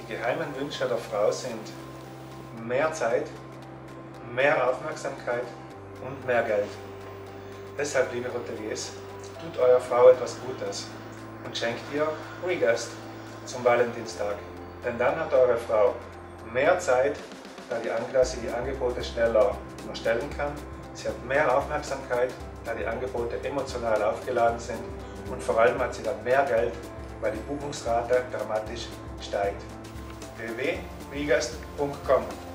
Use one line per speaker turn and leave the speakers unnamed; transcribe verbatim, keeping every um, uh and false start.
Die geheimen Wünsche der Frau sind mehr Zeit, mehr Aufmerksamkeit und mehr Geld. Deshalb, liebe Hoteliers, tut eurer Frau etwas Gutes und schenkt ihr Regast zum Valentinstag. Denn dann hat eure Frau mehr Zeit, da die Angler die Angebote schneller erstellen kann. Sie hat mehr Aufmerksamkeit, da die Angebote emotional aufgeladen sind. Und vor allem hat sie dann mehr Geld, weil die Buchungsrate dramatisch steigt. w w w punkt regast punkt com